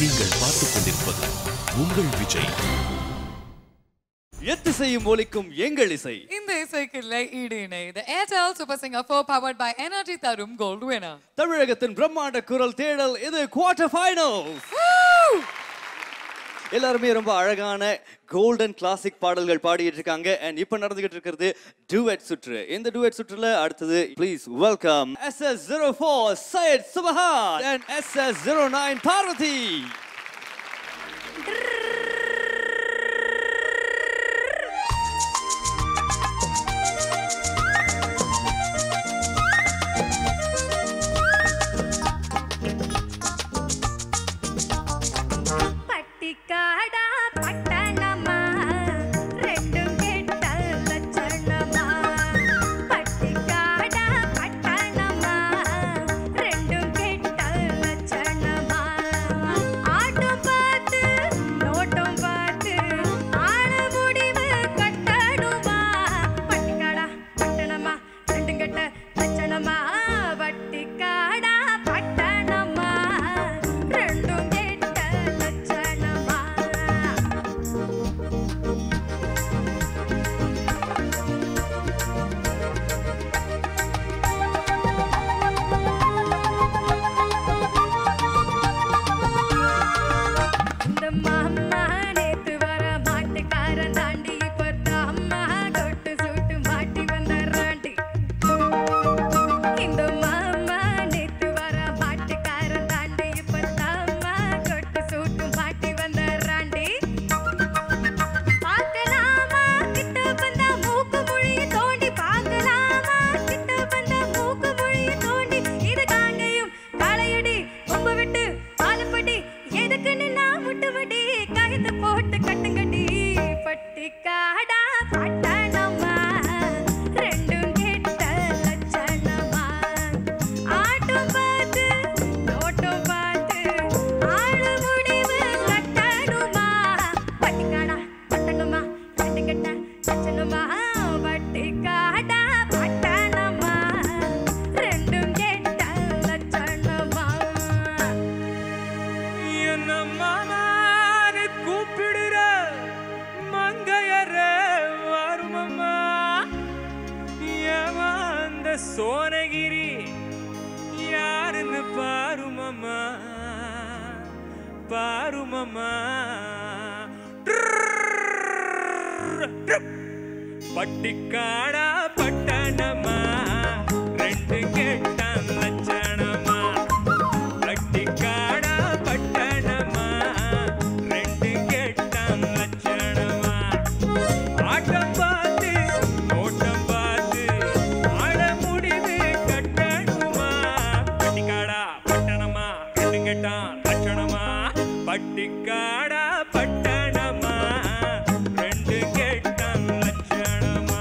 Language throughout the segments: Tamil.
நீங்கள் பார்த்துக் கொண்டிருப்பது உங்கள் விஜய். எத்திசையும் ஒலிக்கும் எங்கள் இசை. இந்த இசைக்கு ஈடு இணை. The Airtel Super Singer 4 powered by Energy தரும் கோல்ட் winner. தமிழகத்தின் பிரம்மாண்ட குரல் தேடல் இது குவார்டர் ஃபைனல்ஸ். எல்லாருமே ரொம்ப அழகான கோல்டன் கிளாசிக் பாடல்கள் பாடிட்டு இருக்காங்க. and இப்போ நடந்துகிட்டு இருக்கிறது டுவெட் சுற்று. இந்த டுவெட் சுற்றுல அடுத்தது ப்ளீஸ் வெல்கம் SS04 சையத் சுபஹான் and SS09 பார்வதி. சோனகிரி யாருன்னு பாருமம்மா பாருமம்மா. பட்டிக்காடா பட்டணமா ரெண்டு கேட்டான் லட்சணமா. பட்டிக்காடா பட்டணமா ரெண்டு கேட்டான் லட்சணமா. ஆட்டம் பார்த்து ஓட்டம் பார்த்து ஆட முடிவு கட்டணுமா. பட்டிக்காடா பட்டணமா ரெண்டு கேட்டான் லட்சணமா. பட்டிக்காடா பட்டணமா ரெண்டு கேட்டான் லட்சணமா.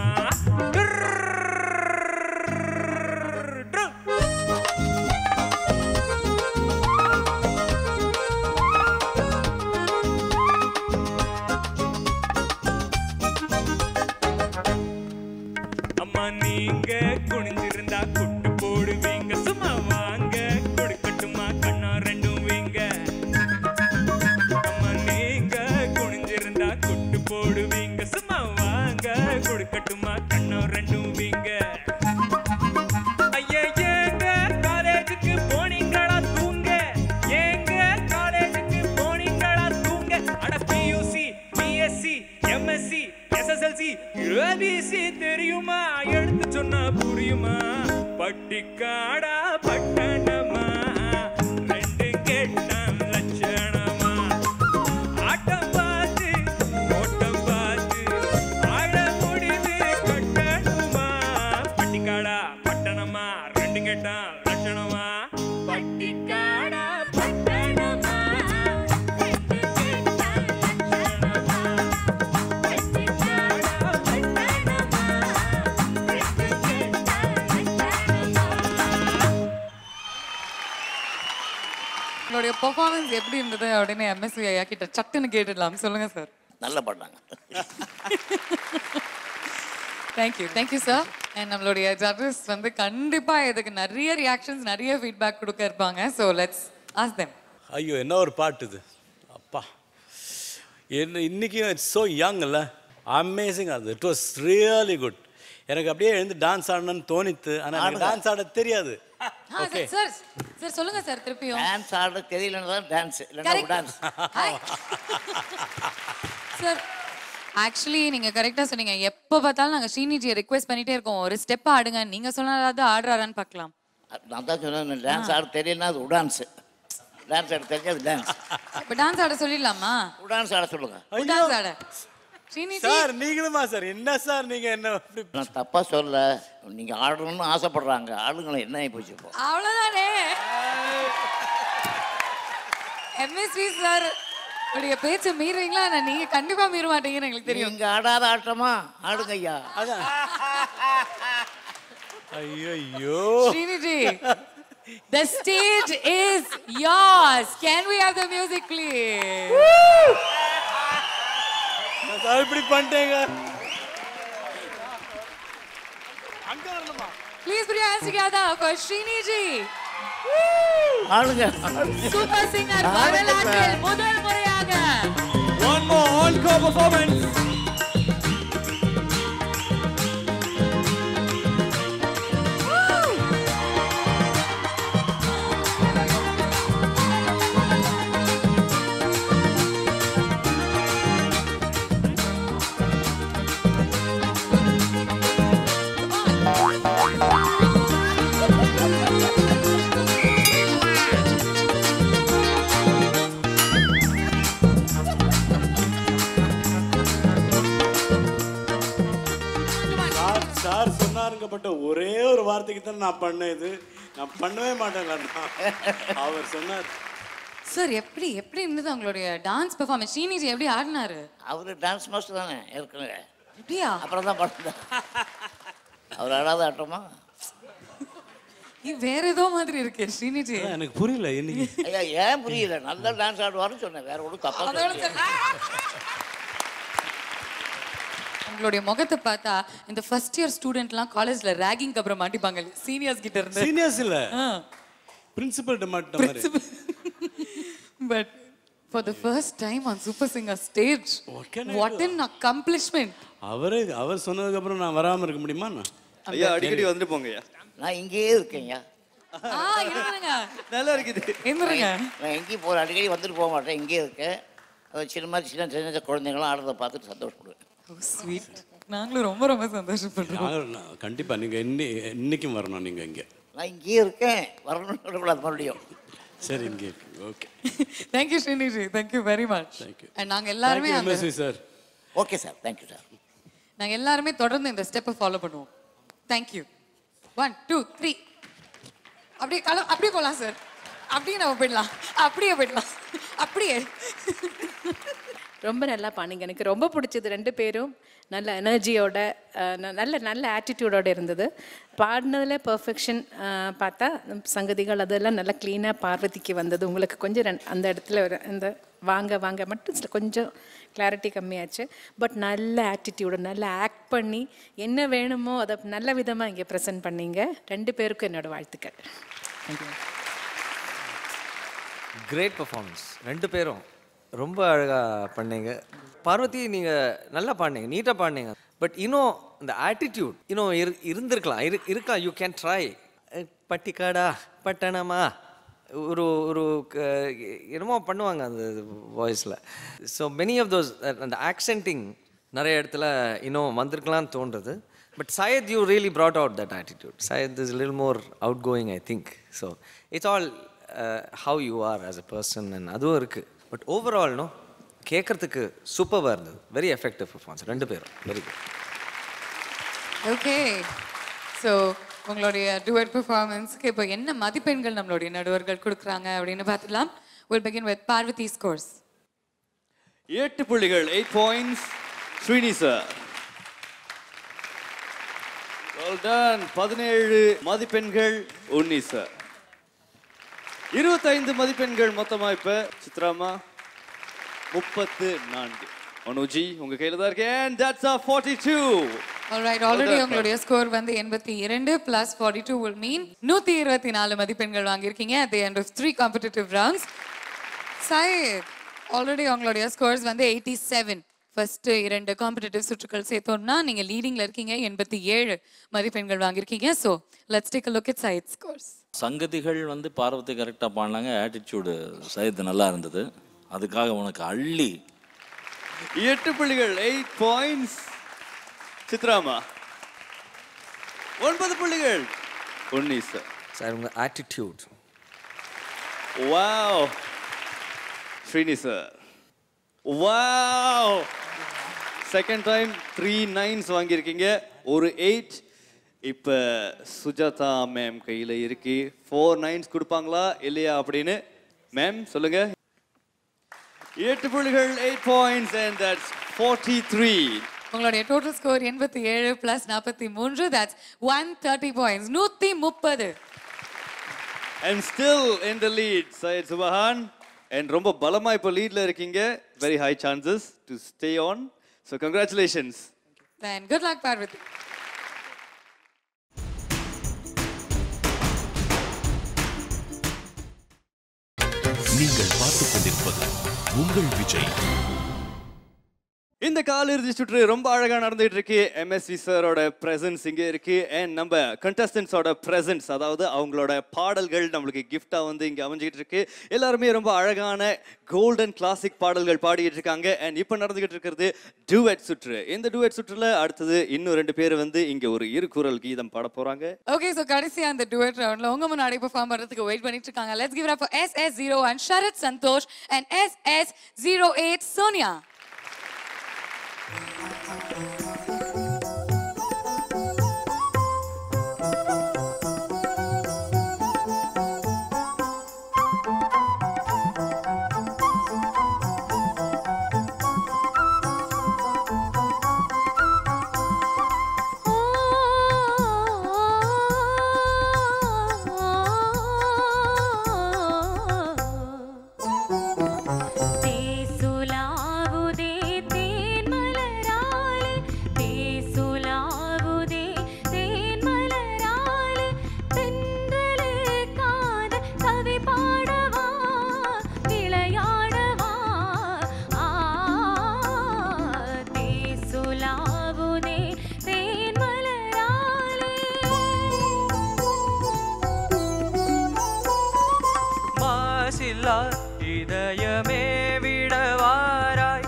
அம்மா நீங்க குனிஞ்சிருந்தா குட்டு போடுவீங்க. சும்மா வாங்க கொடுக்கட்டுமா கண்ணா ரெண்டும் வீங்க. அம்மா நீங்க குனிஞ்சிருந்தா குட்டு போடுவீங்க. சும்மா வாங்க கொடுக்கட்டுமா கண்ணா ரெண்டும் வீங்க. ஐயா ஏங்க காலேஜுக்கு போனீங்களா தூங்க. ஏங்க காலேஜுக்கு போனீங்களா தூங்க. அட PUC BSc MSc SSLC ABC தெரியுமா எடுத்து சொன்னா புரியுமா. பட்டிக்காடா பட்டணமா ரெண்டு கேட்டான் லட்சணமா. ஆட்டம் பார்த்து ஓட்டம் பார்த்து ஆட முடிவு கட்டணுமா. பட்டிக்காடா பட்டணமா ரெண்டு கேட்டான் லட்சணமா. பட்டிக்காடா பட்டணமா ரெண்டு கேட்டான் லட்சணமா. உங்களுடைய பெர்ஃபார்மன்ஸ் எப்படி இருந்தது அப்படின்னு MSV ஐயா கிட்ட சட்டுன்னு கேட்டுடலாம். சொல்லுங்க சார். நல்லா பாடுறாங்க. Thank you sir. அண்ட் நம்மளுடைய ஜட்ஜஸ் வந்து கண்டிப்பா இதுக்கு நிறைய ரியாக்ஷன்ஸ் நிறைய ஃபீட்பேக் கொடுக்க இருப்பாங்க. So let's ask them. ஐயோ என்ன ஒரு பாட்டு இது அப்பா என்ன இன்னைக்கு இட்ஸ் ஸோ யங் இல்லை அமேசிங் அது இட் வாஸ் ரியலி குட் எனக்கு அப்படியே எழுந்து டான்ஸ் ஆடணும்னு தோணித்து ஆனால் எனக்கு டான்ஸ் ஆட தெரியாது ஓகே சார் சார் சொல்லுங்க சார் திருப்பியும் டான்ஸ் ஆட தெரியலன்னா டான்ஸ் இல்லைன்னா டான்ஸ் சார் ஆக்சுவலி நீங்க கரெக்டா சொன்னீங்க எப்போ பார்த்தாலும் நாங்க ஸ்ரீனிஜியை ரிக்வெஸ்ட் பண்ணிட்டே இருக்கோம் ஒரு ஸ்டெப் ஆடுங்க நீங்க சொன்னதாவது ஆடுறாரான்னு பார்க்கலாம் நான் தான் சொன்னேன் டான்ஸ் ஆட தெரியலன்னா அது டான்ஸ் டான்ஸ் ஆட தெரிஞ்சு அது டான்ஸ் இப்போ டான்ஸ் ஆட சொல்லிடலாமா டான்ஸ் ஆட சொல்லுங்க டான்ஸ் ஆட ஸ்ரீனிஜி சார் நீங்களுமா சார் என்ன சார் நீங்க என்ன நான் தப்பா சொல்ல நீங்க ஆடணும்னு ஆசைப்படுறாங்க ஆளுங்களை என்ன ஆகி போச்சு இப்போ அவ்வளவுதானே எம்எஸ்வி சார் உடைய பேச்ச மீறீங்களா நான் நீங்க கண்டிப்பா மீற மாட்டீங்கன்னு எங்களுக்கு தெரியும் நீங்க ஆடாத ஆட்டமா ஆடுங்க ஐயா அதான் ஐயோ Sriniji, the stage is yours. Can we have the music, please? Sir இப்படி பண்ணிட்டேங்க அங்க வரணுமா Please put your hands together for Sriniji. ஆடுங்க Super singer வரலாற்றில் முதல் முறையாக One more encore performance. Sir சொன்னாருங்கப்பட்ட ஒரே ஒரு வார்த்தைக்கு தான் நான் பண்ணேன் இது நான் பண்ணவே மாட்டேன் அவர் சொன்னார் சார் எப்படி இருந்தது உங்களுடைய டான்ஸ் பெர்ஃபார்மன்ஸ் ஸ்ரீனிஜி எப்படி ஆடினாரு அவரு டான்ஸ் மாஸ்டர் தானே ஏற்கனவே அப்படியா அப்புறம் தான் பண்ண அவர் ஆடாத ஆட்டமா இது வேற ஏதோ மாதிரி இருக்கு ஸ்ரீனிஜி எனக்கு புரியல இன்னைக்கு ஐயா ஏன் புரியல நல்லா டான்ஸ் ஆடுவாருன்னு சொன்னேன் வேற ஒன்றும் தப்பா சொல்லல. உங்களுடைய முகத்தை பார்த்தா இந்த ஃபர்ஸ்ட் இயர் ஸ்டூடெண்ட்லாம் காலேஜ்ல ரேகிங் அப்புறம் மாட்டிப்பாங்க சீனியர்ஸ் கிட்ட இருந்து சீனியர்ஸ் இல்ல பிரின்சிபல் மாட்ட மாதிரி but for the first time on Super Singer stage what an accomplishment அவர் சொன்னதுக்கு அப்புறம் நான் வராம இருக்க முடியுமா ஐயா அடிக்கடி வந்துட்டு போங்கய்யா நான் இங்கேயே இருக்கேன்யா இருங்க நல்லா இருக்குது எந்திருங்க நான் எங்கேயும் போகிற அடிக்கடி வந்துட்டு போக மாட்டேன் இங்கேயே இருக்கேன் சின்ன குழந்தைங்களாம் ஆடுறதை பார்த்துட்டு சந்தோஷப்படுவேன் ஸ்வீட் நாங்களும் ரொம்ப ரொம்ப சந்தோஷப்படுறோம் கண்டிப்பா நீங்க இன்னைக்கும் வரணும் நீங்க இங்க நான் இங்கேயே இருக்கேன் வரணும்னு சொல்லக்கூடாது மறுபடியும் சரி இங்கே okay thank you Sriniji thank you very much and நாங்க எல்லாருமே sir okay sir thank you sir நாங்க எல்லாருமே தொடர்ந்து இந்த ஸ்டெப்பை ஃபாலோ பண்ணுவோம் தேங்க்யூ 1 2 3 அப்படியே போலாம் சார் அப்படியே நம்ம போயிடலாம் அப்படியே ரொம்ப நல்லா பாடுங்க எனக்கு ரொம்ப பிடிச்சது ரெண்டு பேரும் நல்ல எனர்ஜியோட நல்ல ஆட்டிடியூடோட இருந்தது பாடினதில் பர்ஃபெக்ஷன் பார்த்தா சங்கதிகள் அதெல்லாம் நல்லா க்ளீனாக பார்வதிக்கு வந்தது உங்களுக்கு கொஞ்சம் அந்த இடத்துல ஒரு இந்த வாங்க மட்டும் கொஞ்சம் கிளாரிட்டி கம்மியாச்சு பட் நல்ல ஆட்டிடியூடு நல்லா ஆக்ட் பண்ணி என்ன வேணுமோ அதை நல்ல விதமாக இங்கே ப்ரெசென்ட் பண்ணீங்க ரெண்டு பேருக்கும் என்னோட வாழ்த்துக்கள் தேங்க்யூ கிரேட் பர்ஃபார்மன்ஸ் ரெண்டு பேரும் ரொம்ப அழகாக பண்ணீங்க பார்வதி நீங்கள் நல்லா பாடினீங்க நீட்டாக பாடினீங்க பட் இன்னும் இந்த ஆட்டிடியூட் இன்னும் இருக்கா யூ கேன் ட்ரை பட்டிக்காடா பட்டணமா ஒரு என்னமோ பண்ணுவாங்க அந்த வாய்ஸில் ஸோ மெனி ஆஃப் தோஸ் அந்த ஆக்சென்டிங் நிறைய இடத்துல இன்னும் வந்திருக்கலாம்னு தோன்றுறது but Syed you really brought out that attitude. Syed is a little more outgoing I think. So it's all how you are as a person and அதுவும் இருக்குது பட் ஓவரால் நோ கேட்குறதுக்கு சூப்பராக இருந்தது வெரி எஃபெக்டிவ் பர்ஃபார்மன்ஸ் ரெண்டு பேரும் வெரி குட் ஓகே ஸோ உங்களுடைய டுவெட் பெர்ஃபார்மன்ஸ்க்கு இப்போ என்ன மதிப்பெண்கள் நம்மளுடைய நடுவர்கள் கொடுக்குறாங்க அப்படின்னு பார்த்துக்கலாம் we'll begin with Parvati scores 8 புள்ளிகள் 8 points Srini sir well done 17 மதிப்பெண்கள் உன்னி சார் 25 மதிப்பெண்கள் மொத்தமா இப்ப சித்ராமா 34 அனுஜி உங்க கையில தான் இருக்கு and that's a 42 alright already உங்களுடைய ஸ்கோர் வந்து 82 plus 42 will mean 124 மதிப்பெண்கள் வாங்கி இருக்கீங்க at the end of 3 competitive rounds Syed already உங்களுடைய ஸ்கோர்ஸ் வந்து 87. ஃபர்ஸ்ட் 2 காம்படிட்டிவ் சுற்றுகள் சேர்த்தோம்னா நீங்க லீடிங்ல இருக்கீங்க. 87 மதிப்பெண்கள் வாங்கியிருக்கீங்க. So let's take a look at Syed scores. சங்கதிகள் வந்து பார்வதி கரெக்டாக பாடினாங்க. ஆட்டிடியூடு சையத் நல்லா இருந்தது. அதுக்காக உனக்கு அள்ளி 8 புள்ளிகள் 8 பாயிண்ட்ஸ். சித்ராமா 9 புள்ளிகள். உன்னீஸ் சார் உங்கள் attitude. Wow. Srini sir wow. Second time 3 9s வாங்கியிருக்கீங்க. ஒரு 8. இப்போ சுஜாதா மேம் கையில் இருக்கு. 4 9s கொடுப்பாங்களா இல்லையா அப்படின்னு மேம் சொல்லுங்க. 8 புள்ளிகள் 8 பாயிண்ட்ஸ் and that's 43. உங்களுடைய total score 87 + 43 that's 130 points. 130. And still in the lead Syed Subahan. And ரொம்ப பலமா இப்போ லீட்ல இருக்கீங்க. Very high chances to stay on. So congratulations. Then good luck Parvati. நீங்கள் பார்த்துக் கொண்டிருப்பது உங்கள் விஜய். இந்த காலிறுதி சுற்று ரொம்ப அழகா நடந்துட்டு இருக்கு. எம்எஸ்வி சாரோட பிரசன்ஸ் இங்கே இருக்கு. அண்ட் நம்ம கண்டஸ்டன்ஸோட பிரசன்ஸ், அதாவது அவங்களோட பாடல்கள் நம்மளுக்கு கிஃப்டா வந்து இங்க அமைஞ்சிட்டு இருக்கு. எல்லாருமே ரொம்ப அழகான கோல்டன் கிளாசிக் பாடல்கள் பாடிட்டு இருக்காங்க. அண்ட் இப்போ நடந்துகிட்டு இருக்கிறது டூயட் சுற்று. இந்த டூயட் சுற்றுல அடுத்தது இன்னும் 2 பேர் வந்து இங்க ஒரு இருகுரல் கீதம் பாட போறாங்க. ஓகே, சோ கடைசியா அந்த டூயட் ரவுண்ட்ல உங்க முன்னாடி பெர்ஃபார்ம் பண்றதுக்கு வெயிட் பண்ணிட்டு இருக்காங்க. Let's give it up for SS01 Sharath Santhosh and SS08 Sonia. இதயமே விடவாராய்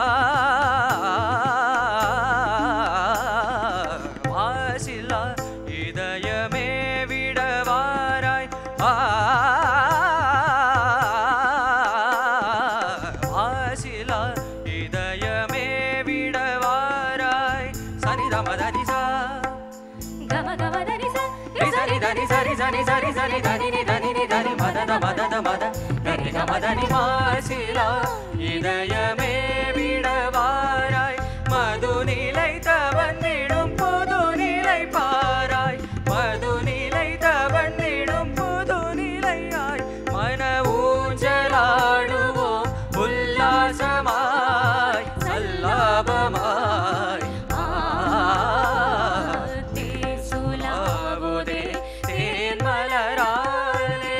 ஆசிலா இதயமே விடவாராய் ஆசிலா இதயமே விடவாராய் சனிதா மதனிசா கம கம தனிசா சரி தனி சரி சனி சரி சரி தனி தனி தனி மதத மதத மத கனி கமதனி மாசிலா இதயமே விடவாராய் மதுநிலை தவந்திடும் புதுநிலை பாராய் மதுநிலை தவந்திடும் புதுநிலையாய் மன ஊஞ்சலாடுவோம் உல்லாசமாய் சல்லாபமாய் தேசுலாவுதே தேன் மலராலே.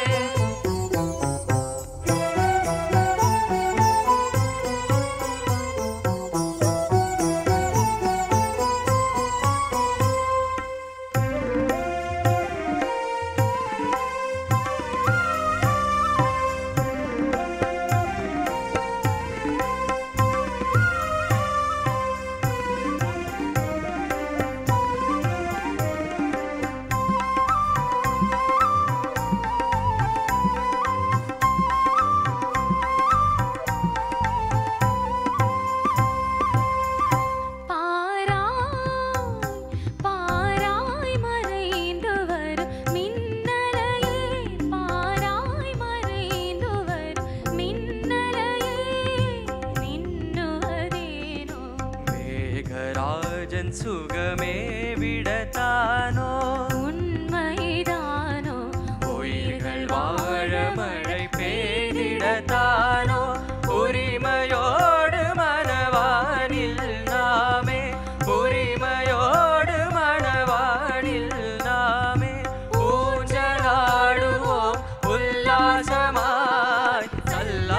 மேகராஜன் சுகமே விடத்தானோ உண்மைதானோ உயிர்கள் வாழ மழை பெய்திடத்தானோ உரிமையோடு மனவானில் நாமே உரிமையோடு மனவானில் நாமே ஊஞ்சலாடுவோம் உல்லாசமாய் சல்லா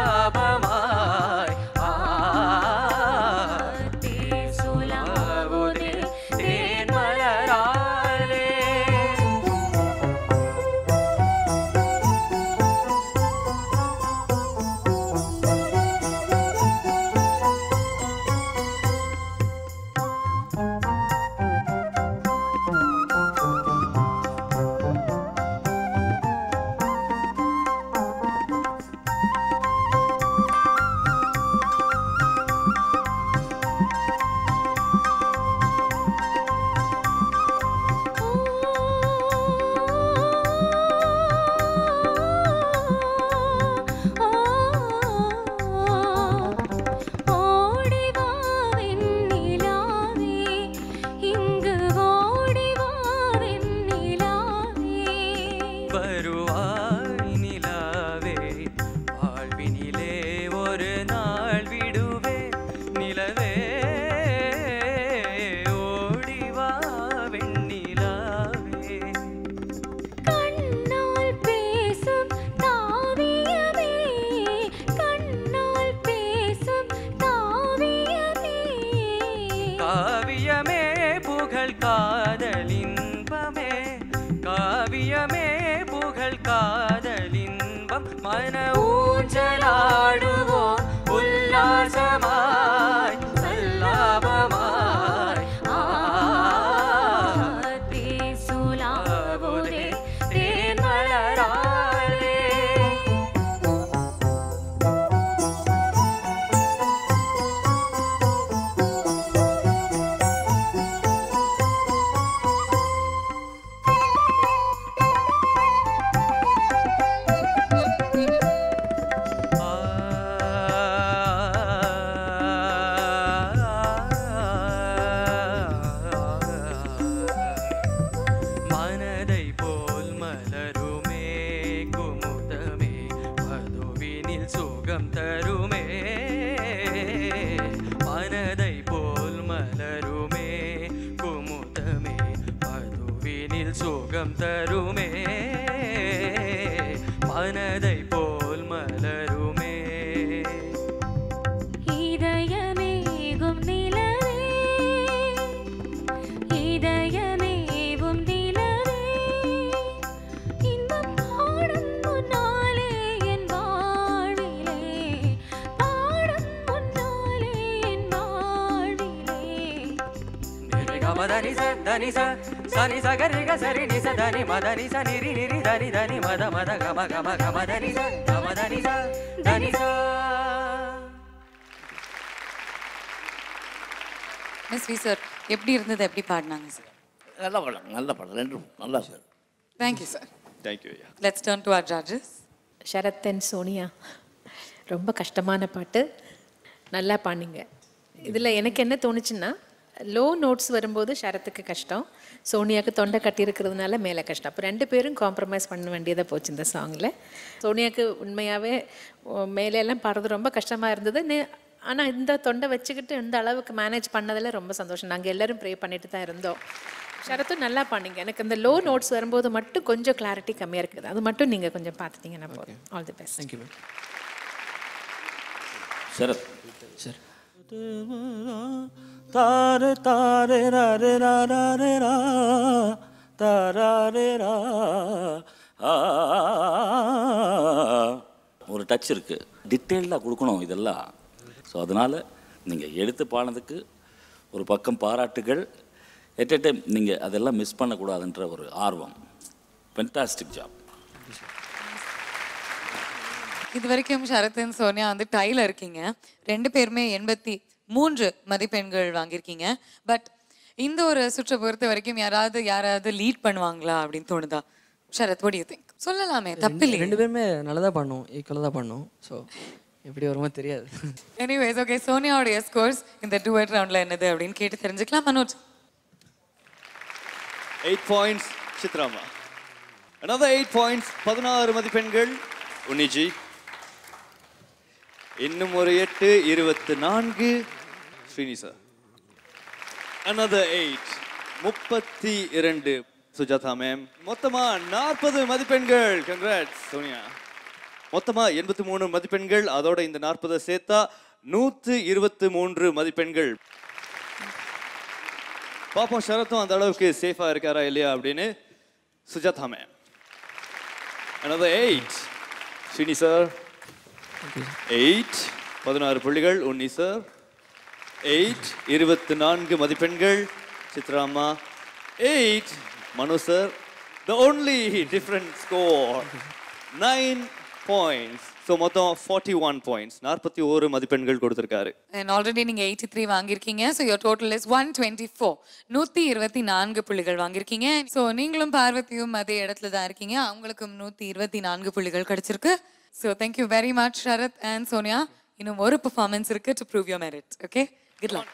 சுகம் தருமே மனதை போல் மலருமே குமுதமே மதுவினில் சுகம் தருமே மனதை போல் மலருமே இதயமேகும் நிலவே இதயமேகும் நிலவே இன்பம் பாடும் முன்னாலே என் வாழ்விலே பாடும் முன்னாலே என் வாழ்விலே மதனி தனி சனி சகரி சரி நிச தனி மதனி நிரி நிரி தனி தனி மத மத கம கம கம தனி கம தனி தனி மிஸ் வி சார் எப்படி இருந்தது, எப்படி பாடினாங்க சார்? நல்ல படம் ரெண்டும் நல்லா sir. Thank you sir. Thank you. Let's turn to our judges. Sharath and Sonia, ரொம்ப கஷ்டமான பாட்டு, நல்லா பாடினீங்க. இதில் எனக்கு என்ன தோணுச்சுன்னா, லோ நோட்ஸ் வரும்போது சரத்துக்கு கஷ்டம், சோனியாவுக்கு தொண்டை கட்டியிருக்கிறதுனால மேலே கஷ்டம். அப்போ ரெண்டு பேரும் காம்ப்ரமைஸ் பண்ண வேண்டியதாக போச்சு இந்த சாங்கில். சோனியாவுக்கு உண்மையாகவே மேலெல்லாம் பாடுறது ரொம்ப கஷ்டமாக இருந்தது. ஆனால் இந்த தொண்டை வச்சுக்கிட்டு இந்த அளவுக்கு மேனேஜ் பண்ணதில் ரொம்ப சந்தோஷம். நாங்கள் எல்லோரும் ப்ரே பண்ணிட்டு தான் இருந்தோம். சரத்தும் நல்லா பாடிங்க. எனக்கு இந்த லோ நோட்ஸ் வரும்போது மட்டும் கொஞ்சம் கிளாரிட்டி கம்மியாக இருக்குது. அது மட்டும் நீங்கள் கொஞ்சம் பார்த்துட்டீங்கன்னா போதும். All the best. Thank you ma'am. Sharath sir தாரே தாரே ரே ரே ரா தாரே ரா ஒரு டச் இருக்குது, டீட்டெயில்டாக கொடுக்கணும் இதெல்லாம். ஸோ அதனால் நீங்கள் எடுத்து பாடினதுக்கு ஒரு பக்கம் பாராட்டுகள், எட் எ டைம் நீங்கள் அதெல்லாம் மிஸ் பண்ணக்கூடாதுன்ற ஒரு ஆர்வம். Fantastic job. இது வரைக்கும் சரத்தன் சோனியா வந்து டைல இருக்கீங்க. ரெண்டு பேருமே 83 மதிப்பெண்கள் வாங்கியிருக்கீங்க. பட் இந்த ஒரு சுற்றை பொறுத்த வரைக்கும் யாராவது லீட் பண்ணுவாங்களா அப்படின்னு தோணுதா? Sarath, what do you think? சொல்லலாமே, தப்பில்லை. ரெண்டு பேருமே நல்லா தான் பண்ணோம், ஈக்குவலாக தான் பண்ணோம். ஸோ எப்படி வருமோ தெரியாது. எனிவேஸ், ஓகே, சோனியாவுடைய ஸ்கோர்ஸ் இந்த டுவெட் ரவுண்டில் என்னது அப்படின்னு கேட்டு தெரிஞ்சுக்கலாம். மனோஜ் 8 points, சித்ராமா another 8 points, 16 மதிப்பெண்கள். உன்னிஜி இன்னும் ஒரு 8, 24. ஸ்ரீனிசா another 8, 32. சுஜாதா மேம் மொத்தமா 40 மதிப்பெண்கள். கங்க்ராட்ஸ் சோனியா. மொத்தமா 83 மதிப்பெண்கள். அதோட இந்த 40 சேர்த்தா 123 மதிப்பெண்கள். பாப்போம் சரத்தும் அந்த அளவுக்கு சேஃபா இருக்காரா இல்லையா அப்படின்னு. Sujatha ma'am another 8. Srini sir 8, 16 புள்ளிகள். உன்னி சார் 8, 24 மதிப்பெண்கள். சித்ராமா 8. Manu sir the only different score 9 points. So மொத்தம் 41 points, 41 மதிப்பெண்கள் கொடுத்துருக்காரு. அண்ட் ஆல்ரெடி நீங்க 83 வாங்கியிருக்கீங்க. ஸோ யோர் டோட்டல் இஸ் 124, 124 புள்ளிகள் வாங்கியிருக்கீங்க. ஸோ நீங்களும் பார்வதியும் அதே இடத்துல தான் இருக்கீங்க. அவங்களுக்கும் 124 புள்ளிகள் கிடைச்சிருக்கு. So thank you very much Sharath and Sonia. இன்னும் ஒரு பெர்ஃபார்மன்ஸ் இருக்கு to prove your merit. Okay, good luck.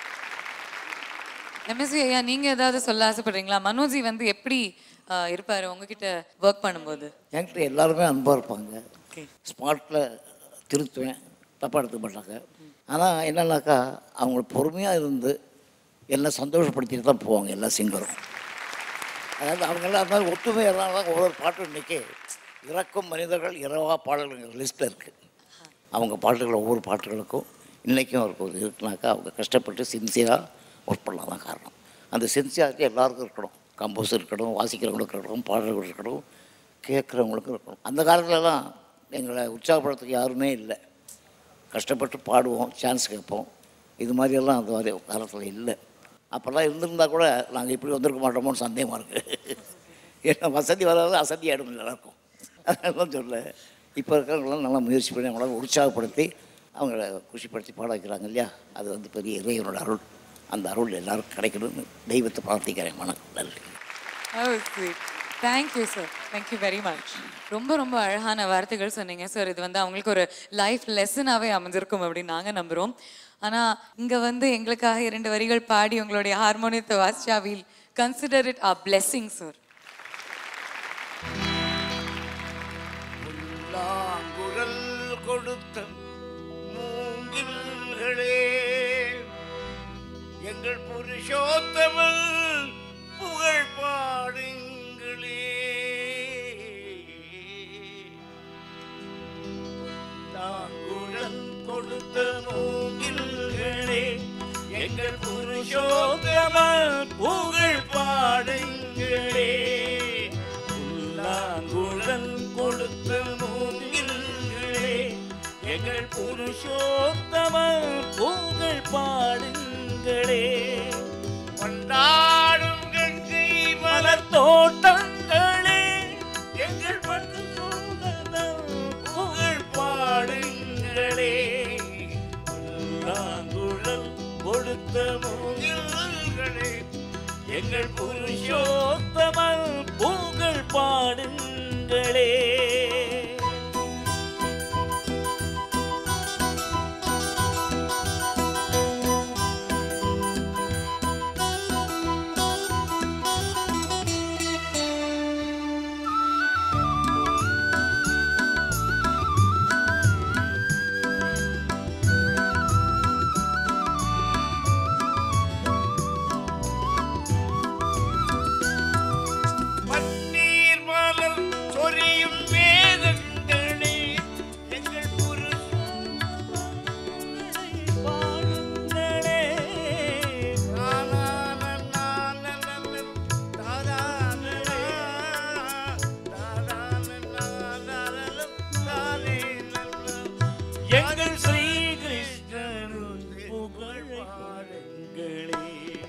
MSV ஐயா, நீங்க ஏதாவது சொல்ல ஆசைப்படுறீங்களா? மனோஜி வந்து எப்படி இருப்பாரு உங்ககிட்ட ஒர்க் பண்ணும்போது? என்கிட்ட எல்லாருமே அன்பாக இருப்பாங்க. ஸ்பாட்டில் திருத்துவேன், தப்பாக எடுத்துக்க மாட்டாங்க. ஆனால் என்னன்னாக்கா அவங்க பொறுமையாக இருந்து என்னை சந்தோஷப்படுத்திட்டு தான் போவாங்க எல்லா சிங்கரும். அதாவது அவங்கெல்லாம் அந்த மாதிரி ஒற்றுமையாக இருந்தாலும் ஒவ்வொரு பாட்டும் இன்றைக்கி இறக்கும் மனிதர்கள் இரவா பாடல்கள் லிஸ்ட்டில் இருக்குது. அவங்க பாட்டுகள் ஒவ்வொரு பாட்டுகளுக்கும் இன்றைக்கும் ஒரு இருக்குனாக்கா அவங்க கஷ்டப்பட்டு சின்சியராக ஒர்க் பண்ணலாம் தான் காரணம். அந்த சின்சியாரிட்டி எல்லாருக்கும் இருக்கணும். கம்போஸர் இருக்கணும், வாசிக்கிறவங்களுக்கு இருக்கணும், பாடல்கள் இருக்கணும், கேட்குறவங்களுக்கும் இருக்கணும். அந்த காலத்துலலாம் எங்களை உற்சாகப்படுறதுக்கு யாருமே இல்லை. கஷ்டப்பட்டு பாடுவோம், சான்ஸ் கேட்போம். இது மாதிரியெல்லாம் அந்த மாதிரி காலத்தில் இல்லை. அப்போல்லாம் இருந்திருந்தால் கூட நாங்கள் இப்படி வந்திருக்க மாட்டோமோன்னு சந்தேகமாக இருக்குது. ஏன்னா வசதி வராது, அசதி ஆகிடும் எல்லாருக்கும். அதெல்லாம் சொல்ல இப்போ இருக்கிறவங்களாம் நல்லா முயற்சி பண்ணி அவங்கள உற்சாகப்படுத்தி அவங்கள குஷிப்படுத்தி பாட வைக்கிறாங்க இல்லையா? அது வந்து பெரிய இறைவனோட அருள். அந்த அருள் எல்லாருக்கும் கிடைக்கணும்னு தெய்வத்தை பிரார்த்திக்கிறேன். வணக்கம், நன்றி. Thank you sir, thank you very much. ரொம்ப ரொம்ப அழகான வார்த்தைகள் சொன்னீங்க சார். இது வந்து அவங்களுக்கு ஒரு லைஃப் லெசனாகவே அமைஞ்சிருக்கும் அப்படின்னு நாங்கள் நம்புகிறோம். ஆனால் இங்கே வந்து எங்களுக்காக 2 வரிகள் பாடி உங்களுடைய ஹார்மோனியத்தை வாசிச்சா will consider it a blessing sir. குரல் கொடு கொடுத்த மூங்கில்களே எங்கள் புருஷோத்தமன் புகழ் பாடுங்களே தாங்குழல் கொடுத்த மூங்கில்களே எங்கள் புருஷோத்தமன் புகழ் பாடுங்களே புல்லாங்குழல் கொடுத்த மூங்கில்களே எங்கள் புருஷோத்தமன் புகழ் பாடுங்களே கொண்டாடும் கங்கை மலர் தோட்டங்களே எங்கள் பசுதனம் புகழ் பாடுங்களே புல்லாங்குழல் கொடுத்த மூங்கில்களே எங்கள் புருஷோத்தமன் புகழ் பாடுங்களே எங்கள் ஸ்ரீ கிருஷ்ணன் புகழ் பாடுங்களே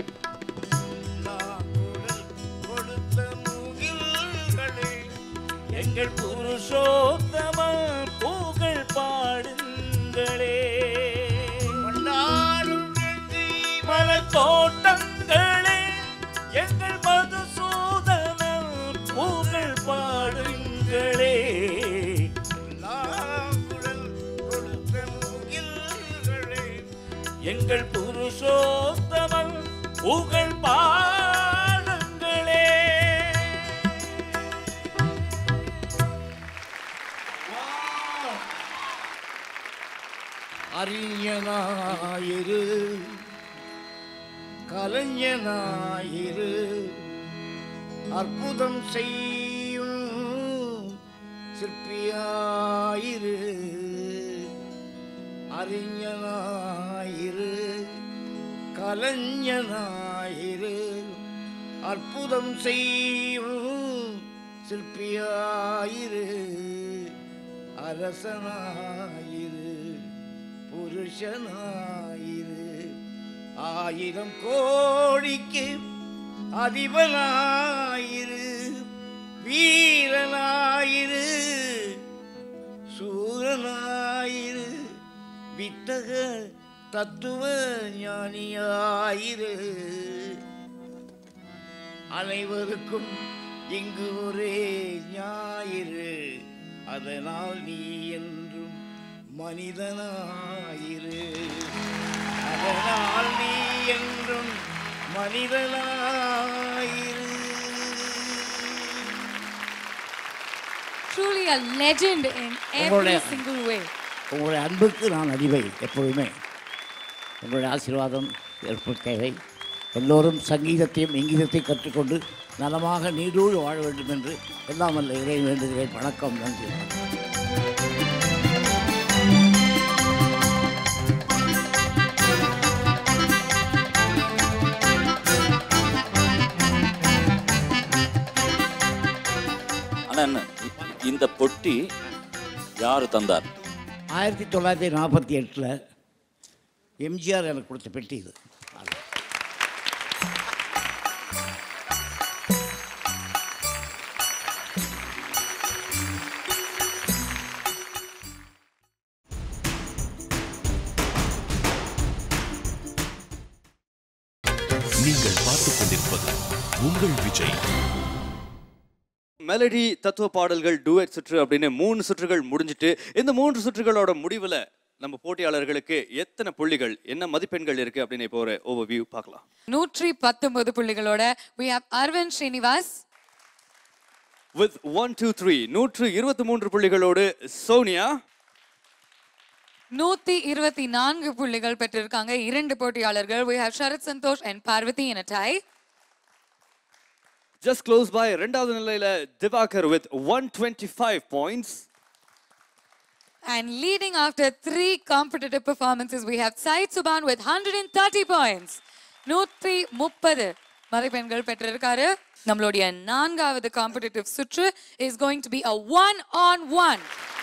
கொடுத்த மூங்கில்களே எங்கள் புருஷோத்தமன் புகழ் பாடுங்களே கொண்டாடும் மலர் தோட்டங்களே எங்கள் மதுசூதனன் புகழ் பாடுங்களே எங்கள் புருஷோத்தமன் புகழ் பாடுங்களே அறிஞனாயிரு கலைஞனாயிரு அற்புதம் செய்யும் சிற்பியாயிரு அறிஞனாயிரு கலைஞனாயிரு அற்புதம் செய்யும் சிற்பியாயிரு அரசனாயிரு புருஷனாயிரு ஆயிரம் கோடிக்கு அதிபனாயிரு வீரனாயிரு சூரனாயிரு வித்தக தத்துவ ஞானியாயிரு அனைவருக்கும் இங்கு ஒரே ஞாயிறு அதனால் நீ என்றும் மனிதனாயிரு அதனால் நீ என்றும் மனிதனாயிரு. Truly a legend in every single way. உங்களுடைய அன்புக்கு நான் அடிமை எப்பொழுதுமே. உங்களுடைய ஆசீர்வாதம் தேவை. எல்லோரும் சங்கீதத்தையும் இங்கீதத்தையும் கற்றுக்கொண்டு நலமாக நீடூழ் வாழ வேண்டும் என்று எல்லாம் வல்ல இறைவனை வேண்டுகிறேன். வணக்கம், நன்றி. இந்த பொட்டி யார் தந்தார்? 1948 எம்ஜிஆர் எனக்கு கொடுத்த பெட்டி இது. நீங்கள் பார்த்துக் கொண்டிருப்பது உங்கள் விஜய். மெலடி தத்துவ பாடல்கள் டூயட் சுற்று அப்படின்னு 3 சுற்றுகள் முடிஞ்சிட்டு இந்த 3 சுற்றுகளோட முடிவில் நம்ம போட்டியாளர்களுக்கு எத்தனை புள்ளிகள் என்ன மதிப்பெண்கள் இருக்கு அப்படின்னு இப்போ ஒரு ஓவர்வியூ பார்க்கலாம். 119 புள்ளிகளோட we have Arvind Srinivas with 1 2 3 123 புள்ளிகளோடு Sonia 124 புள்ளிகள் பெற்றிருக்காங்க இரண்டு போட்டியாளர்கள். We have Sharath Santosh and Parvati in a tie. Just close by இரண்டாவது நிலையில Divakar with 125 points. And leading after 3 competitive performances, we have Syed Subhan with 130 points. 130 மதிப்பெண்கள் பெற்றிருக்காரு. நம்மளுடைய நான்காவது காம்படிட்டிவ் சுற்று is going to be a one-on-one.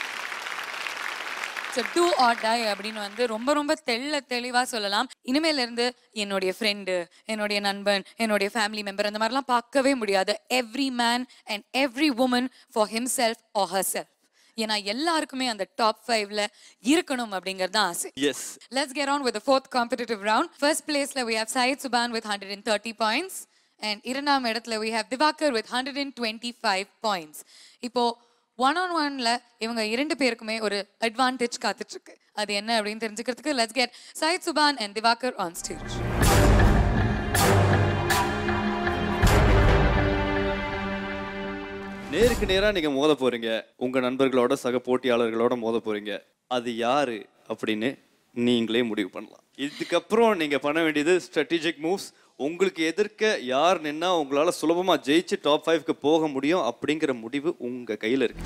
So do or die அப்படின்னு வந்து ரொம்ப தெளிவா சொல்லலாம். இனிமேல இருந்து என்னுடைய ஃப்ரெண்டு, என்னுடைய நண்பன், என்னுடைய ஃபேமிலி மெம்பர் அந்த மாதிரிலாம் பார்க்கவே முடியாது. Every man and every woman for himself or herself. ஏன்னா எல்லாருக்குமே அந்த டாப் 5ல இருக்கணும் அப்படிங்கிறது தான் ஆசை. Yes. Let's get on with the fourth competitive round. First placeல we have Syed Subhan with 130 points and இரண்டாம் இடத்துல we have Divakar with 125 points. இப்போ one-on-oneல இவங்க இரண்டு பேருக்குமே ஒரு அட்வான்டேஜ் காத்துட்டு இருக்கு. அது என்ன அப்படின்னு தெரிஞ்சுக்கிறதுக்கு let's get Syed Subhan and Divakar on stage. நேருக்கு நேரா நீங்க மோத போறீங்க. உங்க நண்பர்களோட சக போட்டியாளர்களோட மோத போறீங்க. அது யாரு அப்படின்னு நீங்களே முடிவு பண்ணலாம். இதுக்கப்புறம் நீங்க பண்ண வேண்டியது ஸ்ட்ராட்டஜிக் மூவ்ஸ். உங்களுக்கு எதிர்க்க யார் நின்னா உங்களால சுலபமா ஜெயிச்சு டாப் 5க்கு போக முடியும் அப்படிங்கிற முடிவு உங்க கையில இருக்கு.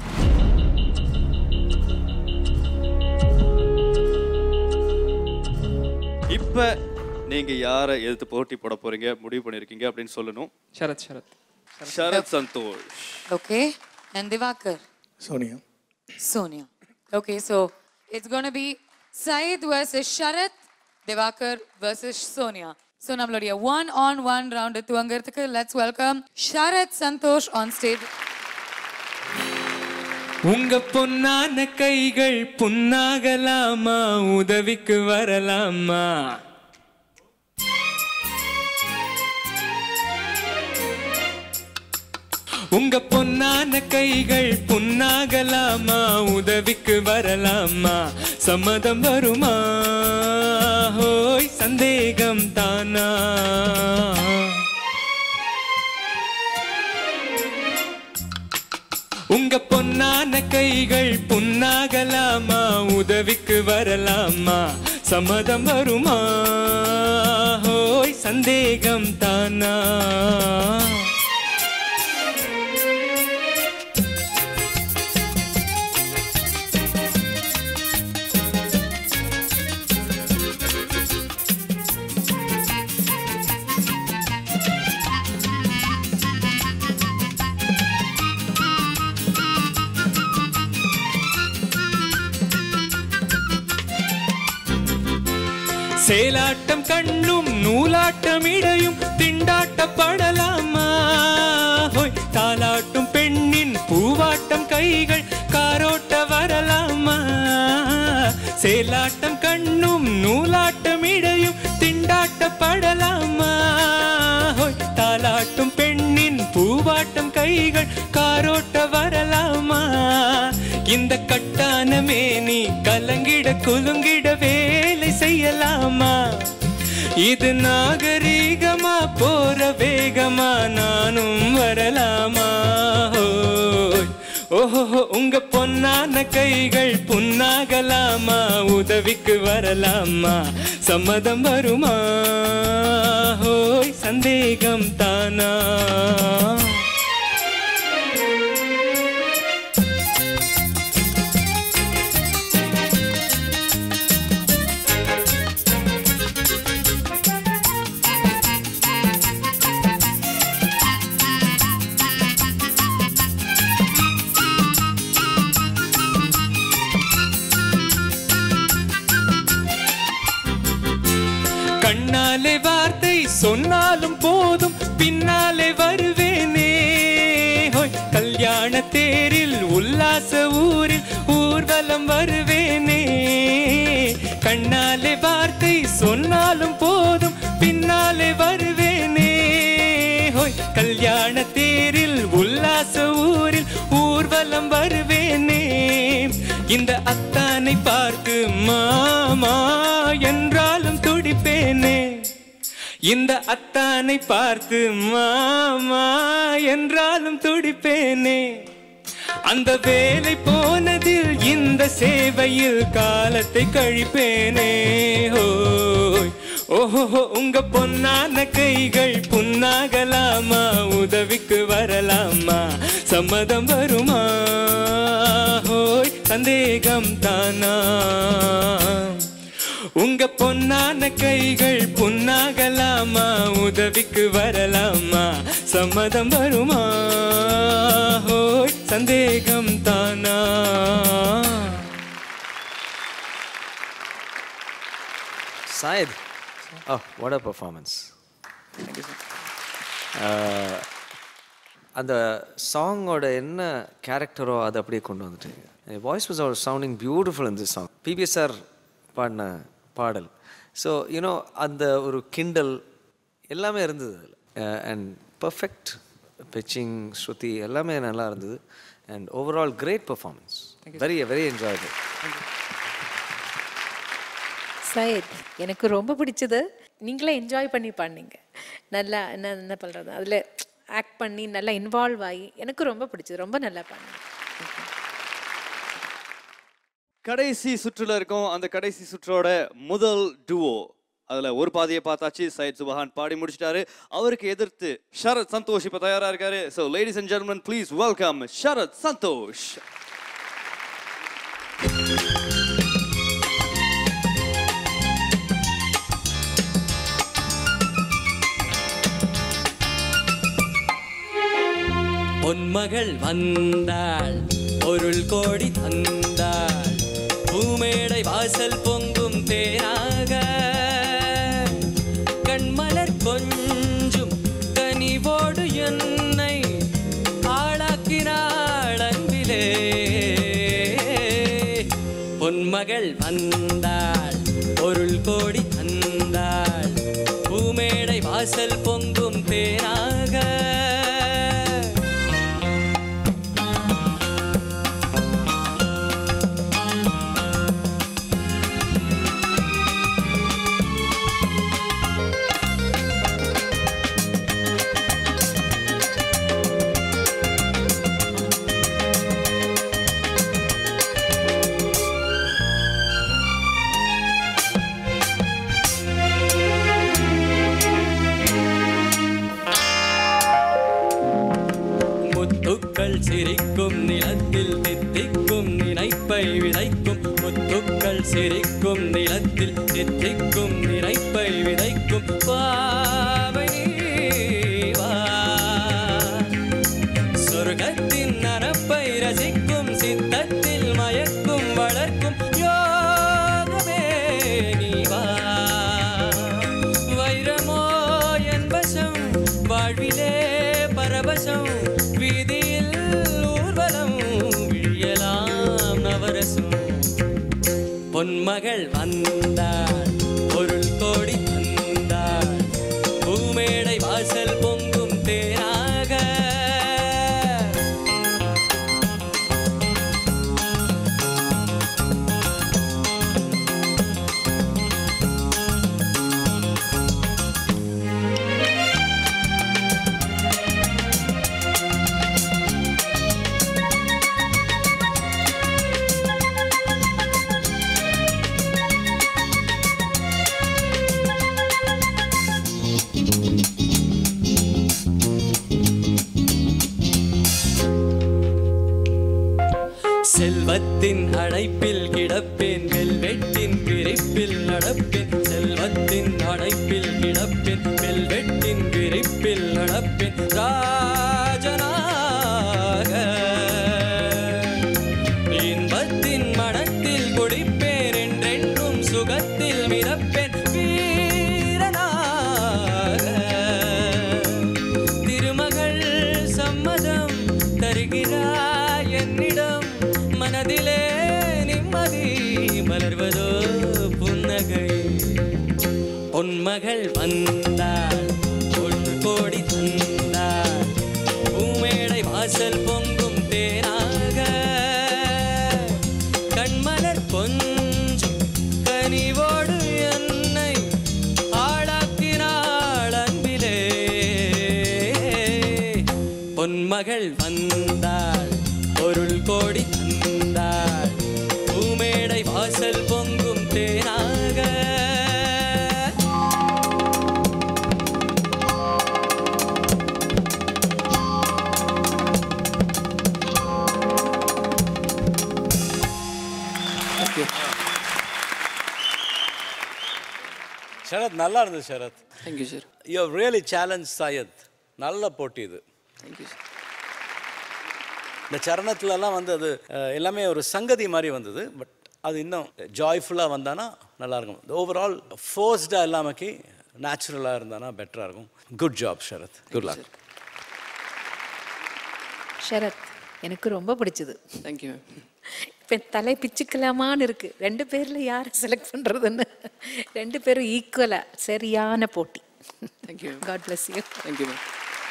இப்ப நீங்க யாரை எதிர்த்து போட்டி போட போறீங்க முடிவு பண்ணிருக்கீங்க அப்படின்னு சொல்லணும். Sharath. Sharath Santosh. Okay. And Divakar? Sonia. Okay, so it's going to be Syed versus Sharath, Divakar versus Sonia. So நம்மளுடைய one-on-one round துவங்கிறதுக்கு let's welcome Sharath Santosh on stage. உங்க பொன்னான கைகள் புண்ணாகலாமா, உதவிக்கு வரலாமா? உங்க பொன்னான கைகள் புண்ணாகலாமா, உதவிக்கு வரலாமா? சம்மதம் வருமா? ஹோய் சந்தேகம் தானா? உங்க பொன்னான கைகள் புண்ணாகலாமா, உதவிக்கு வரலாமா? சம்மதம் வருமா? ஹோய் சந்தேகம் தானா? சேலாட்டம் கண்ணும் நூலாட்டம் இடையும் திண்டாட்டப்படலாமா? ஹோய் தாலாட்டும் பெண்ணின் பூவாட்டம் கைகள் காரோட்ட வரலாமா? சேலாட்டம் கண்ணும் நூலாட்டம் இடையும் திண்டாட்டப்படலாமா? ஹோய் தாலாட்டும் பெண்ணின் பூவாட்டம் கைகள் காரோட்ட வரலாமா? இந்த கட்டான மேனி கலங்கிட குலுங்கிட வேலை செய்யலாமா? இது நாகரீகமா போற வேகமா நானும் வரலாமா? ஓஹோ உங்க பொன்னான கைகள் புண்ணாகலாமா, உதவிக்கு வரலாமா? சம்மதம் வருமா? ஹோய் சந்தேகம் தானா? கண்ணாலே வார்த்தை சொன்னாலும் போதும் பின்னாலே வருவேனே. ஹோய் கல்யாண தேரில் உல்லாச ஊரில் ஊர்வலம் வருவேனே. கண்ணாலே வார்த்தை சொன்னாலும் போதும் பின்னாலே வருவேனே. ஹோய் கல்யாண தேரில் உல்லாச ஊரில் ஊர்வலம் வருவேனே. இந்த அத்தானை பார்த்து மாமா என்றாலும் துடிப்பேனே. இந்த அத்தானை பார்த்து மாமா என்றாலும் துடிப்பேனே. அந்த வேலை போனதில் இந்த சேவையில் காலத்தை கழிப்பேனே. ஹோய் ஓஹோ உங்க பொன்னான கைகள் புண்ணாகலாமா, உதவிக்கு வரலாமா, சம்மதம் வருமா? ஹோய் சந்தேகம் தானா? உங்க பொன்னான கைகள் புண்ணாகலாமா, உதவிக்கு வரலாமா, சம்மதம் வருமா? ஹோய் சந்தேகம் தானா? Syed, oh, what a performance. அந்த சாங்கோட என்ன கேரக்டரோ அதை அப்படியே கொண்டு வந்துட்டீங்க. Voice was all sounding beautiful in this song. PBS sir பாடின பாடல். ஸோ யூனோ அந்த ஒரு கிண்டல் எல்லாமே இருந்தது அதில். அண்ட் பர்ஃபெக்ட் பிச்சிங், ஸ்ருதி எல்லாமே நல்லா இருந்தது. And overall great performance. Very very enjoyable. Syed, எனக்கு ரொம்ப பிடிச்சது நீங்களே என்ஜாய் பண்ணி பாடினீங்க. நல்லா என்ன பண்ணுறது, அதில் ஆக்ட் பண்ணி நல்லா இன்வால்வ் ஆகி எனக்கு ரொம்ப பிடிச்சது. ரொம்ப நல்லா பாடினீங்க. கடைசி சுற்றுல இருக்கும். அந்த கடைசி சுற்றோட முதல் டுவோ, அதுல ஒரு பாதியை பார்த்தாச்சு. சையத் சுபஹான் பாடி முடிச்சிட்டாரு. அவருக்கு எதிர்த்து ஷரத் சந்தோஷ் இப்ப தயாரா இருக்காரு. So ladies and gentlemen, please welcome Sharad Santhosh. பொன்மகள் வந்தாள், பொருள் கோடி தந்தாள், பூமேடை வாசல் பொங்கும் தேனாக, கண்மலர் கொஞ்சும் கனிவோடு என்னை ஆளாக்கினாள் அன்பிலே. பொன்மகள் வந்தாள், பொருள் கோடி தந்தாள், பூமேடை வாசல் பொங்கும் தேனாக. சிரிக்கும் நிலத்தில் தித்திக்கும் நினைப்பை விதைக்கும், முத்துக்கள் சிரிக்கும் நிலத்தில் தித்திக்கும் நினைப்பை விதைக்கும். பாவை வா, சொர்க்கத்தின் நனப்பை ரசிக்கும், சித்தத்தில் மயக்கும் வளர்க்கும் யோகமே நீ வா. வைரமோ என் வசம், வாழ்விலே பரவசம், வீதியில் ஊர்வலம், விழியலாம் நவரசம். பொன்மகள் வந்தாள், பொருள் கோடி தந்தாள், பூமேடை வாசல் பொங்கும் தேனாக. செல்வத்தின் அழைப்பில் கிடப்பேன், வெல்வெட்டின் விரிப்பில் நடப்பேன். செல்வத்தின் அழைப்பில் கிடப்பேன், வெல்வெட்டின் விரிப்பில் நடப்பேன். ராஜனாக இன்பத்தின் மனத்தில் குடிப்பேன், என்றென்றும் சுகத்தில் மிதப்பேன். வீரனாக திருமகள் சம்மதம் தருகிறாய் என்னிடம், மனதிலே நிம்மதி மலர்வதோ புன்னகை. பொன்மகள் வந்தாள், பொருள் கோடி தந்தாள், பூமேடை வாசல் பொங்கும் தேனாக, கண்மலர் கொஞ்சும் கனிவோடு என்னை ஆளாக்கினாள் அன்பிலே. பொன்மகள் வந்தாள், பொருள் ஷரத் நல்லா இருந்தது Sharath. Thank you sir. You have really challenge Syed. நல்ல போட்டி இது. Thank you sir. இந்த சரணத்துலலாம் வந்து அது எல்லாமே ஒரு சங்கதி மாதிரி வந்தது. பட் அது இன்னும் ஜாய்ஃபுல்லாக வந்தானா நல்லாயிருக்கும். ஓவரால் ஃபோர்ஸ்டாக இல்லாமக்கி நேச்சுரலாக இருந்தானா பெட்டராக இருக்கும். Good job Sharath. Good luck. Sharath எனக்கு ரொம்ப பிடிச்சது. Thank you ma'am. இப்போ தலை பிச்சுக்கலாமான்னு இருக்குது. 2 பேரில் யாரை செலக்ட் பண்ணுறதுன்னு. 2 பேரும் ஈக்குவலாக சரியான போட்டி. Thank you. God bless you. Thank you ma'am.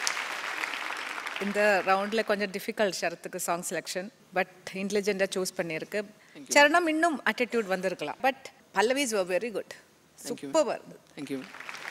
இந்த ரவுண்டில் கொஞ்சம் டிஃபிகல்ட் ஷரத்துக்கு சாங் செலெக்ஷன். பட் இன்டெலிஜென்ட்டாக சூஸ் பண்ணியிருக்கு. சரணம் இன்னும் ஆட்டிடியூட் வந்திருக்கலாம். But pallavis were very good. சூப்பராக இருந்தது. தேங்க்யூ.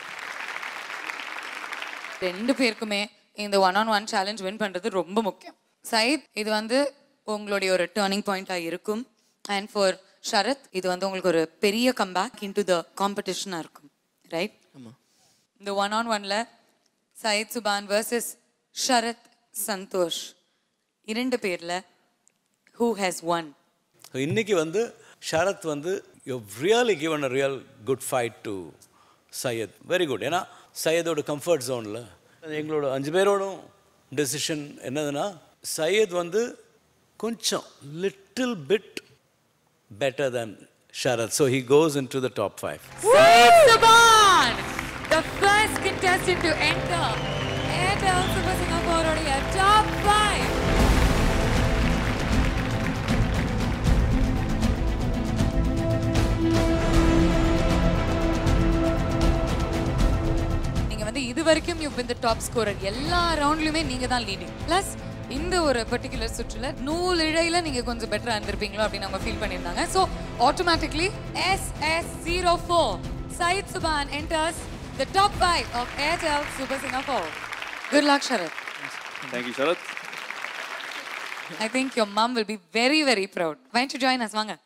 2 பேருக்குமே இந்த 1-on-1 சேலஞ்ச் வின் பண்ணுறது ரொம்ப முக்கியம். சயித், இது வந்து உங்களுடைய ஒரு டேர்னிங் பாயிண்டாக இருக்கும். அண்ட் ஃபார் ஷரத், இது வந்து உங்களுக்கு ஒரு பெரிய கம்பேக் இன்டு த காம்படிஷனாக இருக்கும். ரைட்? ஆமாம். இந்த 1-on-1ல சயித் சுபான் வர்சஸ் ஷரத் சந்தோஷ் 2 பேரில் ஹூ ஹேஸ் ஒன்? இன்னைக்கு வந்து ஷரத் வந்து you really given a real good fight to Syed. Very good. ஏன்னா சையதோட கம்ஃபர்ட் ஜோனில் எங்களோட 5 பேரோடும் டெசிஷன் என்னதுன்னா சையத் வந்து கொஞ்சம் little bit better than Sharath. So he goes into the top 5. Syed Subhan, the first contestant to enter Airtel Super Singapore top 5. நீங்க வந்து இது வரைக்கும் you've been the top scorer. எல்லா ரவுண்ட்லயுமே நீங்க தான் லீடிங். பிளஸ் இந்த ஒரு பர்டிகுலர் சுற்றுல நூல் இழையில நீங்க கொஞ்சம் பெட்டரா இருந்திருப்பீங்களோ அப்படின்னு அவங்க ஃபீல் பண்ணியிருந்தாங்க. So automatically SS04 Syed Subhan enters the top 5 of Airtel Super Singapore. Good luck, Sharath. Thank you, Sharath. I think your mom will be very, very proud. Why don't you join us, Vanga?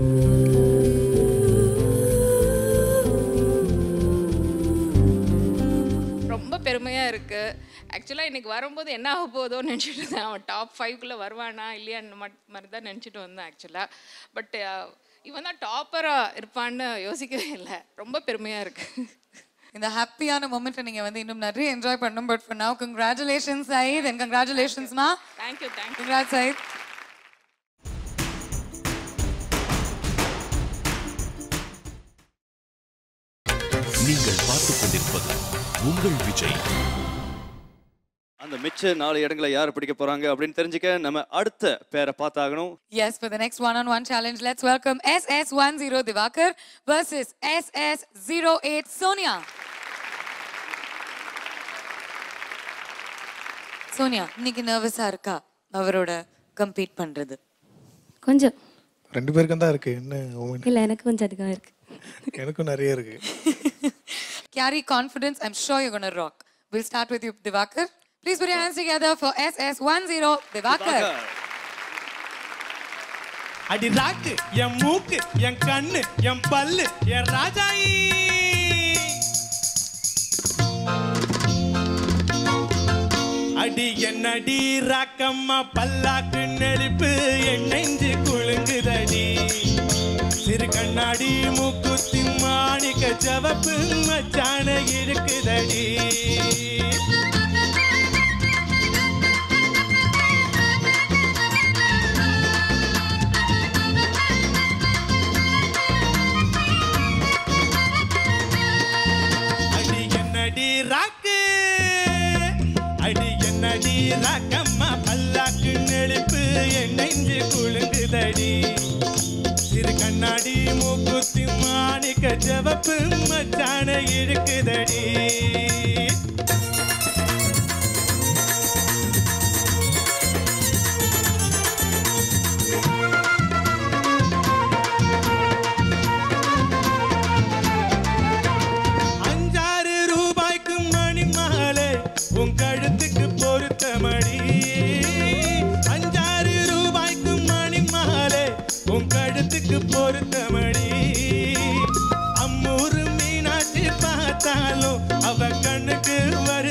ரொம்ப பெருமையாக இருக்குது. ஆக்சுவலாக இன்றைக்கி வரும்போது என்ன ஆக போதோன்னு நினச்சிட்டு இருந்தேன். அவன் டாப் 5குள்ளே வருவானா இல்லையான்னு மாதிரி தான் நினச்சிட்டு வந்தேன் ஆக்சுவலாக. பட் இவன் தான் டாப்பராக இருப்பான்னு யோசிக்கவே இல்லை. ரொம்ப பெருமையாக இருக்குது. இந்த ஹாப்பியான மொமெண்ட்டை நீங்கள் வந்து இன்னும் நிறைய என்ஜாய் பண்ணணும். But for now congratulations Syed and congratulations ma. Thank you. Congrats Syed. நீங்கள் பார்த்துக் கொண்டிருப்பது உங்கள் விஜய். அந்த மிச்ச 4 இடங்களை யார் பிடிக்க போறாங்க அப்படின்னு தெரிஞ்சுக்க நம்ம அடுத்த பேரை பார்த்தாகணும். Yes, for the next 1-on-1 challenge, let's welcome SS10 Divakar versus SS08 Sonia. Sonia, இன்னைக்கு நர்வஸா இருக்கா அவரோட கம்பீட் பண்றது? கொஞ்சம். 2 பேருக்கும் தான் இருக்கு. என்ன இல்ல, எனக்கு கொஞ்சம் அதிகமா இருக்கு. எனக்கும் நிறைய இருக்கு. Carry confidence. I'm sure you're going to rock. We'll start with you, Divakar. Please put your hands together for SS10 Divakar. அடி ராக்கு என் மூக்கு என் கண்ணு என் பல்லு என் ராஜாயி. அடி என்னடி ராக்கம்மா பல்லாக்கு நெருப்பு என் நெஞ்சு குலுங்குதடி. சிறு கண்ணாடி மூக்குத்தி மாணிக்க ஜவப்பு மச்சான இருக்குதடி. அடி என்னடி ராக்கு அடி என்னடி ராக்கம்மா பல்லாக்கு நெருப்பு என் நெஞ்சு குலுங்குதடி. சிறு கண்ணாடி மூக்குத்தி மாணிக்க ஜவப்பு மச்சான இருக்குதடி. ₹5 மணி மாலை உன் கழுத்துக்கு பொருத்தமடி. ₹5 மணி மாலை உன் கழுத்துக்கு பொருத்தமடி. அம்மூரு மீனாட்சி பார்த்தாலும் அவ கண்ணுக்கு வரு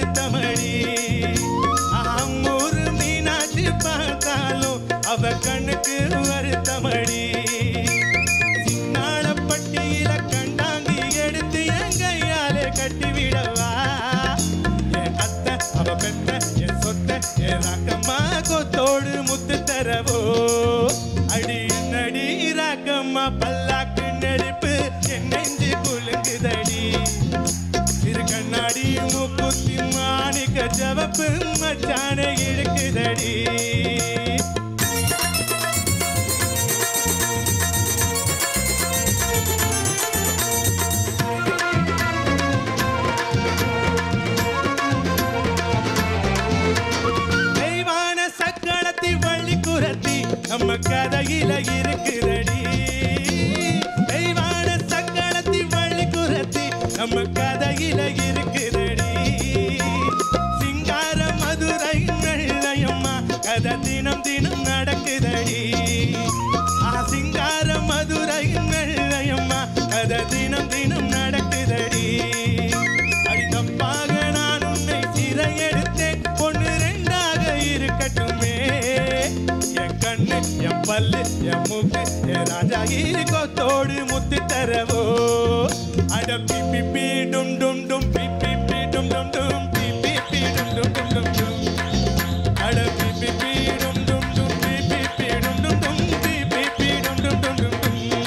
நம்ம கதையில இருக்குதடி சிங்கார மதுரை வெள்ளையம்மா கதை தினம் தினம் நடக்குதடி சிங்கார மதுரை வெள்ளையம்மா கதை தினம் தினம் நடக்குதடி அடித்தப்பாக நான் உன்னை சிறை எடுத்தேன் ஒன்று ரெண்டாக இருக்கட்டுமே என் கண்ணு என் பல்லு என் மூக்கு என் ராஜாகிரி கொத்தோடு முத்து தரவோ அட பிப்பி பி டும் டும் டும் பிப்பி பி டும் டும் டும் பிப்பி பி டும் டும் டும் டும் டும் அட பிப்பி பி டும் டும் டும் பிப்பி பி டும் டும் டும் பிப்பி பி டும் டும் டும் டும்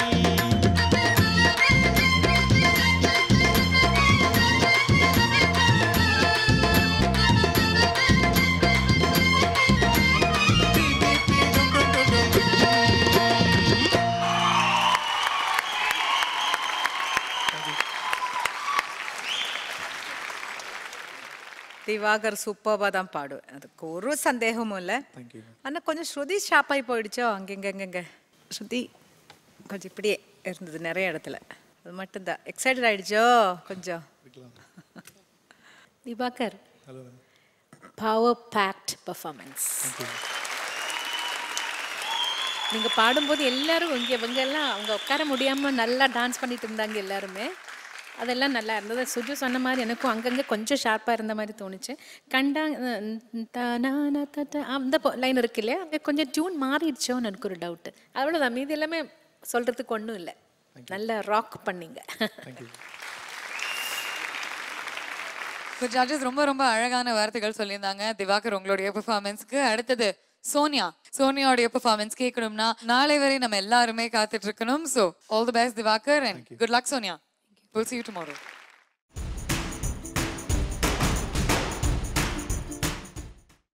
திவாகர் சூப்பராக தான் பாடுவேன், அதுக்கு ஒரு சந்தேகமும் இல்லை. ஆனால் கொஞ்சம் ஸ்ருதி ஷாப்பாகி போயிடுச்சோ அங்கெங்க ஸ்ருதி கொஞ்சம் இப்படியே இருந்தது நிறைய இடத்துல, அது மட்டும்தான். எக்ஸைட்டட் ஆயிடுச்சோ கொஞ்சம். Diwakar, power packed performance. நீங்கள் பாடும்போது எல்லாரும் இவங்க எல்லாம் அவங்க உட்கார முடியாமல் நல்லா டான்ஸ் பண்ணிட்டு இருந்தாங்க எல்லாருமே. அதெல்லாம் நல்லா இருந்தது. சுஜு சொன்ன மாதிரி எனக்கும் அங்கங்கே கொஞ்சம் ஷார்ப்பாக இருந்த மாதிரி தோணுச்சு. கண்டா அந்த லைன் இருக்கு இல்லையா, அங்கே கொஞ்சம் டியூன் மாறிடுச்சோன்னு எனக்கு ஒரு டவுட்டு. அவ்வளோதான், மீதி எல்லாமே சொல்கிறதுக்கு ஒன்றும் இல்லை. நல்லா ராக் பண்ணீங்க. ஜட்ஜஸ் ரொம்ப ரொம்ப அழகான வார்த்தைகள் சொல்லியிருந்தாங்க திவாகர் உங்களுடைய பெர்ஃபார்மன்ஸ்க்கு. அடுத்தது சோனியாவுடைய பெர்ஃபார்மன்ஸ் கேட்கணும்னா நாளை வரை நம்ம எல்லாருமே காத்துட்டு இருக்கணும். So all the best Diwakar and good luck Sonia. We'll see you tomorrow.